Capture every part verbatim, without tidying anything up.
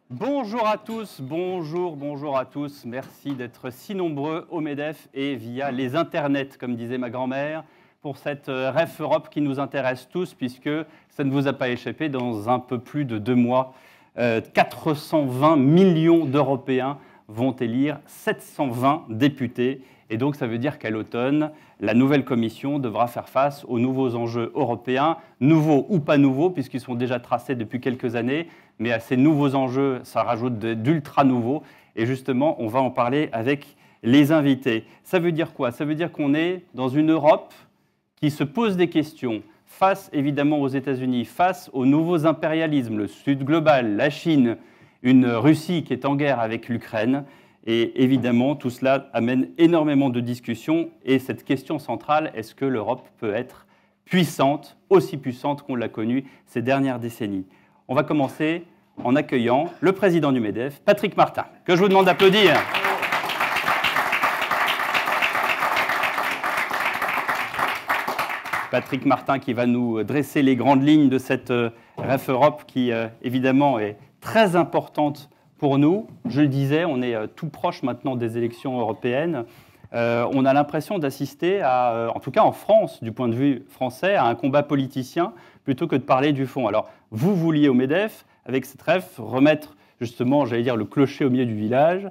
Bonjour à tous, bonjour, bonjour à tous. Merci d'être si nombreux au MEDEF et via les internets, comme disait ma grand-mère, pour cette R E F Europe qui nous intéresse tous, puisque ça ne vous a pas échappé, dans un peu plus de deux mois, euh, quatre cent vingt millions d'Européens vont élire sept cent vingt députés. Et donc, ça veut dire qu'à l'automne, la nouvelle Commission devra faire face aux nouveaux enjeux européens, nouveaux ou pas nouveaux, puisqu'ils sont déjà tracés depuis quelques années. Mais à ces nouveaux enjeux, ça rajoute d'ultra nouveaux. Et justement, on va en parler avec les invités. Ça veut dire quoi? Ça veut dire qu'on est dans une Europe qui se pose des questions face évidemment aux États-Unis, face aux nouveaux impérialismes, le Sud global, la Chine, une Russie qui est en guerre avec l'Ukraine. Et évidemment, tout cela amène énormément de discussions. Et cette question centrale, est-ce que l'Europe peut être puissante, aussi puissante qu'on l'a connue ces dernières décennies? On va commencer en accueillant le président du MEDEF, Patrick Martin, que je vous demande d'applaudir. Patrick Martin qui va nous dresser les grandes lignes de cette R E F Europe qui, euh, évidemment, est très importante pour nous. Je le disais, on est euh, tout proche maintenant des élections européennes. Euh, on a l'impression d'assister à, euh, en tout cas en France, du point de vue français, à un combat politicien plutôt que de parler du fond. Alors, vous vouliez au MEDEF, avec cette R E F, remettre justement, j'allais dire, le clocher au milieu du village.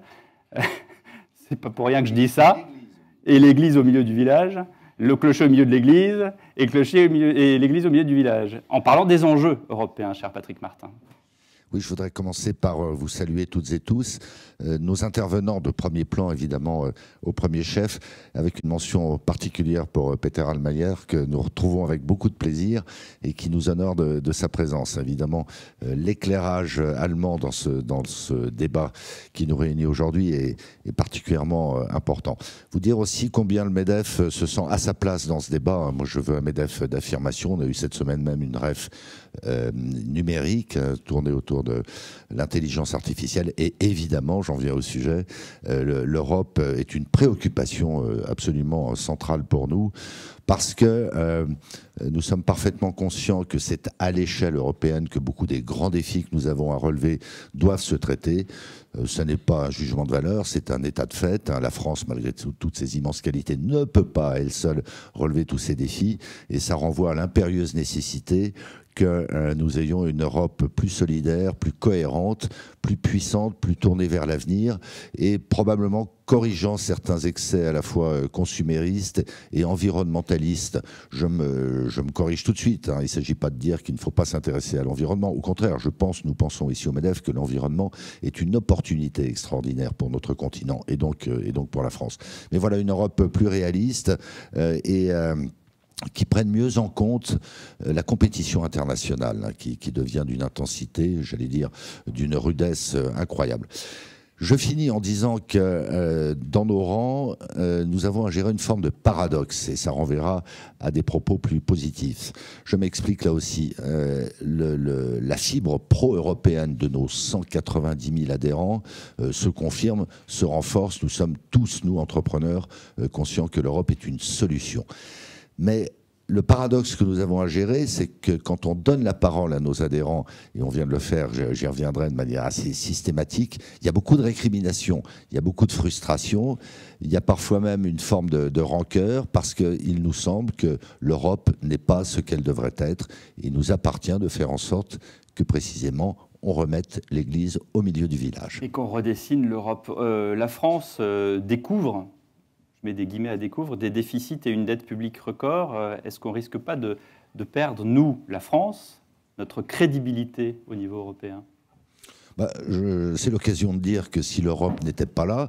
C'est pas pour rien que je dis ça. Et l'église au milieu du village. Le clocher au milieu de l'église et, le clocher au milieu, et l'église au milieu du village. En parlant des enjeux européens, cher Patrick Martin. Oui, je voudrais commencer par vous saluer toutes et tous, euh, nos intervenants de premier plan, évidemment, euh, au premier chef, avec une mention particulière pour euh, Peter Allmayer, que nous retrouvons avec beaucoup de plaisir et qui nous honore de, de sa présence. Évidemment, euh, l'éclairage allemand dans ce, dans ce débat qui nous réunit aujourd'hui est, est particulièrement euh, important. Vous dire aussi combien le MEDEF se sent à sa place dans ce débat. Moi, je veux un MEDEF d'affirmation. On a eu cette semaine même une R E F euh, numérique euh, tournée autour de l'intelligence artificielle et évidemment, j'en viens au sujet, euh, l'Europe est une préoccupation euh, absolument centrale pour nous parce que euh, nous sommes parfaitement conscients que c'est à l'échelle européenne que beaucoup des grands défis que nous avons à relever doivent se traiter. Euh, ce n'est pas un jugement de valeur, c'est un état de fait. Hein. La France, malgré tout, toutes ses immenses qualités, ne peut pas à elle seule relever tous ces défis et ça renvoie à l'impérieuse nécessité que euh, nous ayons une Europe plus solidaire, plus cohérente, plus puissante, plus tournée vers l'avenir et probablement corrigeant certains excès à la fois euh, consuméristes et environnementalistes. Je me, je me corrige tout de suite, hein. Il ne s'agit pas de dire qu'il ne faut pas s'intéresser à l'environnement. Au contraire, je pense, nous pensons ici au MEDEF que l'environnement est une opportunité extraordinaire pour notre continent et donc, euh, et donc pour la France. Mais voilà, une Europe plus réaliste euh, et... Euh, qui prennent mieux en compte la compétition internationale, hein, qui, qui devient d'une intensité, j'allais dire, d'une rudesse incroyable. Je finis en disant que euh, dans nos rangs, euh, nous avons à gérer une forme de paradoxe et ça renverra à des propos plus positifs. Je m'explique là aussi. Euh, le, le, la fibre pro-européenne de nos cent quatre-vingt-dix mille adhérents euh, se confirme, se renforce. Nous sommes tous, nous, entrepreneurs, euh, conscients que l'Europe est une solution. Mais le paradoxe que nous avons à gérer, c'est que quand on donne la parole à nos adhérents, et on vient de le faire, j'y reviendrai de manière assez systématique, il y a beaucoup de récriminations, il y a beaucoup de frustration, il y a parfois même une forme de, de rancœur, parce qu'il nous semble que l'Europe n'est pas ce qu'elle devrait être. Il nous appartient de faire en sorte que précisément on remette l'Église au milieu du village. Et qu'on redessine l'Europe. Euh, la France euh, découvre... je mets des guillemets à découvrir, des déficits et une dette publique record. Est-ce qu'on ne risque pas de, de perdre, nous, la France, notre crédibilité au niveau européen? Bah, c'est l'occasion de dire que si l'Europe n'était pas là,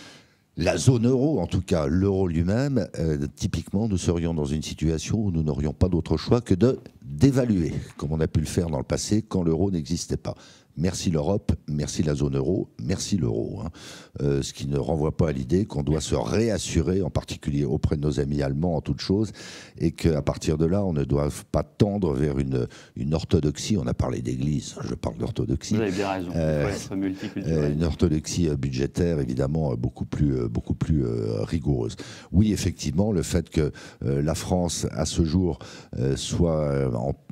la zone euro, en tout cas l'euro lui-même, euh, typiquement, nous serions dans une situation où nous n'aurions pas d'autre choix que de d'évaluer, comme on a pu le faire dans le passé quand l'euro n'existait pas. Merci l'Europe, merci la zone euro, merci l'euro. Hein. Euh, ce qui ne renvoie pas à l'idée qu'on doit se réassurer, en particulier auprès de nos amis allemands en toute chose, et qu'à partir de là, on ne doit pas tendre vers une, une orthodoxie. On a parlé d'église, je parle d'orthodoxie. Vous avez bien raison, euh, il faut être multiculturel. Euh, une orthodoxie budgétaire, évidemment, beaucoup plus, beaucoup plus euh, rigoureuse. Oui, effectivement, le fait que euh, la France, à ce jour, euh, soit euh, en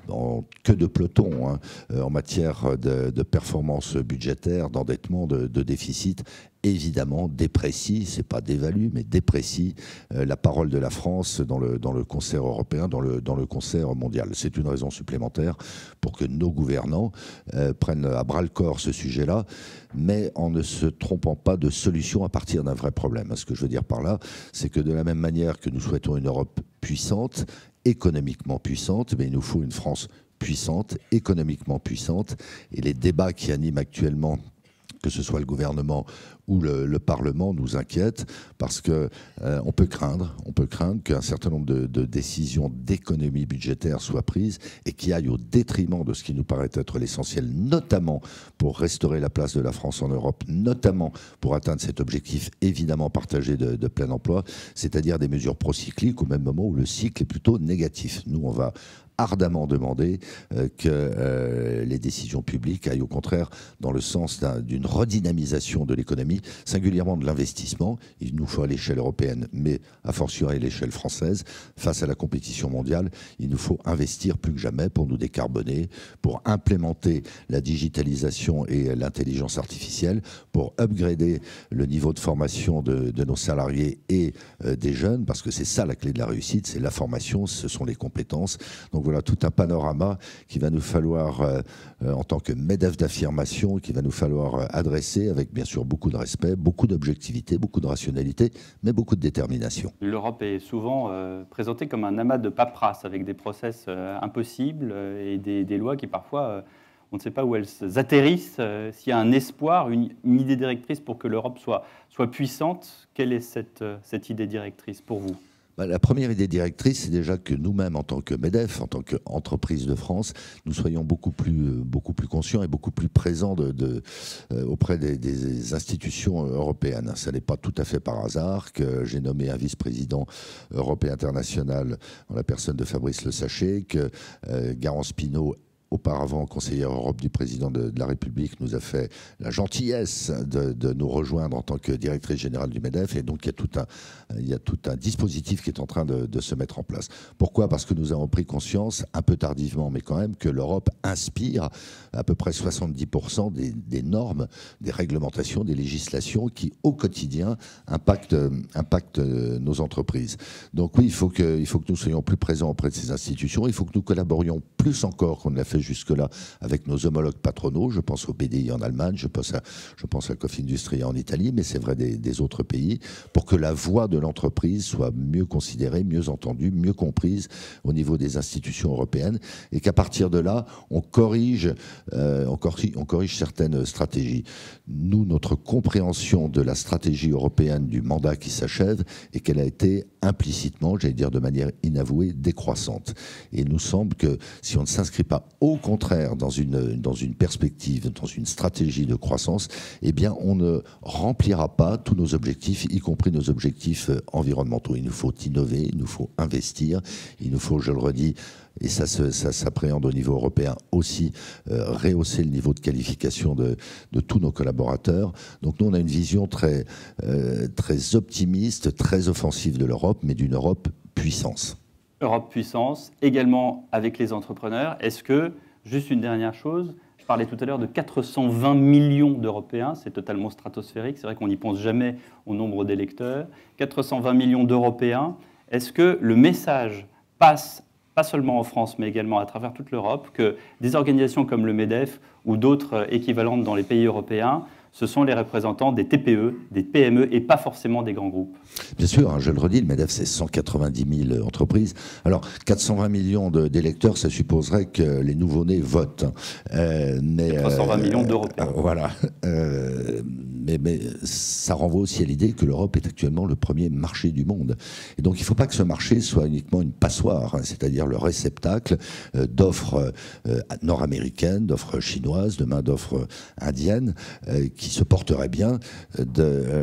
en queue de peloton hein, en matière de, de performance budgétaire, d'endettement, de, de déficit, évidemment déprécie, c'est pas dévalue, mais déprécie euh, la parole de la France dans le, dans le concert européen, dans le, dans le concert mondial. C'est une raison supplémentaire pour que nos gouvernants euh, prennent à bras-le-corps ce sujet-là, mais en ne se trompant pas de solution à partir d'un vrai problème. Ce que je veux dire par là, c'est que de la même manière que nous souhaitons une Europe puissante, économiquement puissante, mais il nous faut une France puissante, économiquement puissante, et les débats qui animent actuellement que ce soit le gouvernement ou le, le Parlement, nous inquiètent parce que euh, on peut craindre, on peut craindre qu'un certain nombre de, de décisions d'économie budgétaire soient prises et qui aillent au détriment de ce qui nous paraît être l'essentiel, notamment pour restaurer la place de la France en Europe, notamment pour atteindre cet objectif évidemment partagé de, de plein emploi, c'est-à-dire des mesures procycliques au même moment où le cycle est plutôt négatif. Nous, on va ardemment demander euh, que euh, les décisions publiques aillent au contraire dans le sens d'une redynamisation de l'économie, singulièrement de l'investissement. Il nous faut à l'échelle européenne, mais a fortiori à l'échelle française, face à la compétition mondiale, il nous faut investir plus que jamais pour nous décarboner, pour implémenter la digitalisation et l'intelligence artificielle, pour upgrader le niveau de formation de, de nos salariés et euh, des jeunes, parce que c'est ça la clé de la réussite, c'est la formation, ce sont les compétences. Donc voilà tout un panorama qu'il va nous falloir, euh, euh, en tant que MEDEF d'affirmation, qu'il va nous falloir euh, adresser avec bien sûr beaucoup de respect, beaucoup d'objectivité, beaucoup de rationalité, mais beaucoup de détermination. L'Europe est souvent euh, présentée comme un amas de paperasse avec des process euh, impossibles euh, et des, des lois qui parfois, euh, on ne sait pas où elles atterrissent. Euh, S'il y a un espoir, une, une idée directrice pour que l'Europe soit, soit puissante, quelle est cette, euh, cette idée directrice pour vous ? La première idée directrice, c'est déjà que nous-mêmes, en tant que MEDEF, en tant qu'entreprise de France, nous soyons beaucoup plus, beaucoup plus conscients et beaucoup plus présents de, de, euh, auprès des, des institutions européennes. Ça n'est pas tout à fait par hasard que j'ai nommé un vice-président européen international en la personne de Fabrice Le Sachet, que euh, Garance Pinault, auparavant conseillère Europe du président de, de la République, nous a fait la gentillesse de, de nous rejoindre en tant que directrice générale du MEDEF. Et donc, il y a tout un, il y a tout un dispositif qui est en train de, de se mettre en place. Pourquoi ? Parce que nous avons pris conscience, un peu tardivement, mais quand même, que l'Europe inspire à peu près soixante-dix pour cent des, des normes, des réglementations, des législations qui, au quotidien, impactent, impactent nos entreprises. Donc oui, il faut que, il faut que nous soyons plus présents auprès de ces institutions. Il faut que nous collaborions plus encore qu'on ne l'a fait jusque-là avec nos homologues patronaux. Je pense au B D I en Allemagne, je pense à, je pense à Confindustria en Italie, mais c'est vrai des, des autres pays, pour que la voix de l'entreprise soit mieux considérée, mieux entendue, mieux comprise au niveau des institutions européennes, et qu'à partir de là, on corrige, euh, on corrige, on corrige certaines stratégies. Nous, notre compréhension de la stratégie européenne du mandat qui s'achève est qu'elle a été implicitement, j'allais dire de manière inavouée, décroissante. Et il nous semble que si on ne s'inscrit pas au contraire dans une, dans une perspective, dans une stratégie de croissance, eh bien on ne remplira pas tous nos objectifs, y compris nos objectifs environnementaux. Il nous faut innover, il nous faut investir, il nous faut, je le redis, et ça, ça s'appréhende au niveau européen aussi, euh, rehausser le niveau de qualification de, de tous nos collaborateurs. Donc nous, on a une vision très, euh, très optimiste, très offensive de l'Europe, mais d'une Europe puissance. Europe puissance, également avec les entrepreneurs. Est-ce que, juste une dernière chose, je parlais tout à l'heure de quatre cent vingt millions d'Européens, c'est totalement stratosphérique, c'est vrai qu'on n'y pense jamais au nombre d'électeurs, quatre cent vingt millions d'Européens, est-ce que le message passe pas seulement en France, mais également à travers toute l'Europe, que des organisations comme le MEDEF ou d'autres équivalentes dans les pays européens, ce sont les représentants des T P E, des P M E et pas forcément des grands groupes? Bien sûr, hein, je le redis, le MEDEF, c'est cent quatre-vingt-dix mille entreprises. Alors, quatre cent vingt millions d'électeurs, ça supposerait que les nouveau-nés votent. Euh, mais, quatre cent vingt euh, millions d'Européens. Euh, voilà. Euh, mais, mais ça renvoie aussi à l'idée que l'Europe est actuellement le premier marché du monde. Et donc, il ne faut pas que ce marché soit uniquement une passoire, hein, c'est-à-dire le réceptacle euh, d'offres euh, nord-américaines, d'offres chinoises, demain d'offres indiennes, euh, qui se porterait bien de,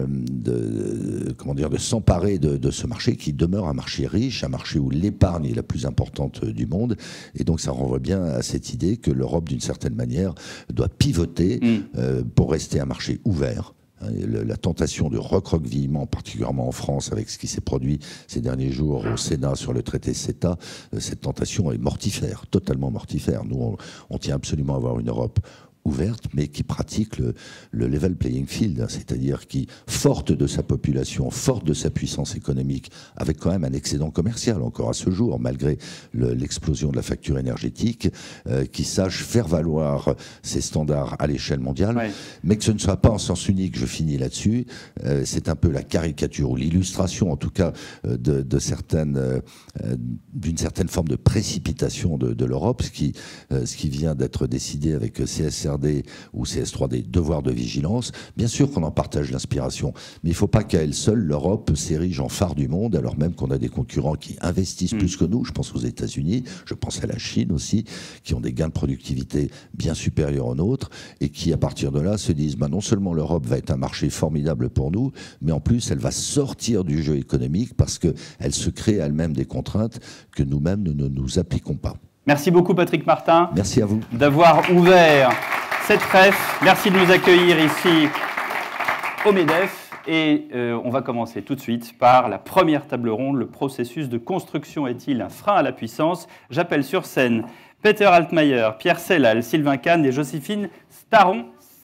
de, comment dire, de s'emparer de, de ce marché qui demeure un marché riche, un marché où l'épargne est la plus importante du monde. Et donc ça renvoie bien à cette idée que l'Europe, d'une certaine manière, doit pivoter mmh. euh, pour rester un marché ouvert, La tentation de recroquevillement, particulièrement en France, avec ce qui s'est produit ces derniers jours au Sénat sur le traité CETA, cette tentation est mortifère, totalement mortifère. Nous, on, on tient absolument à avoir une Europe ouverte, mais qui pratique le, le level playing field, c'est-à-dire qui, forte de sa population, forte de sa puissance économique, avec quand même un excédent commercial encore à ce jour, malgré l'explosion de la facture énergétique, euh, qui sache faire valoir ses standards à l'échelle mondiale, ouais. mais que ce ne soit pas en sens unique, je finis là-dessus, euh, c'est un peu la caricature ou l'illustration, en tout cas, euh, de, de certaines, euh, d'une certaine forme de précipitation de, de l'Europe, ce qui, euh, ce qui vient d'être décidé avec C S R D ou C S trois D, devoir de vigilance. Bien sûr qu'on en partage l'inspiration, mais il ne faut pas qu'à elle seule, l'Europe s'érige en phare du monde, alors même qu'on a des concurrents qui investissent mmh. plus que nous. Je pense aux États-Unis, je pense à la Chine aussi, qui ont des gains de productivité bien supérieurs aux nôtres et qui, à partir de là, se disent bah, non seulement l'Europe va être un marché formidable pour nous, mais en plus, elle va sortir du jeu économique parce qu'elle se crée elle-même des contraintes que nous-mêmes nous ne nous appliquons pas. Merci beaucoup Patrick Martin. Merci à vous. D'avoir ouvert cette ref. Merci de nous accueillir ici au MEDEF. Et euh, on va commencer tout de suite par la première table ronde. Le processus de construction est-il un frein à la puissance? J'appelle sur scène Peter Altmaier, Pierre Sellal, Sylvain Kahn et Joséphine Staron.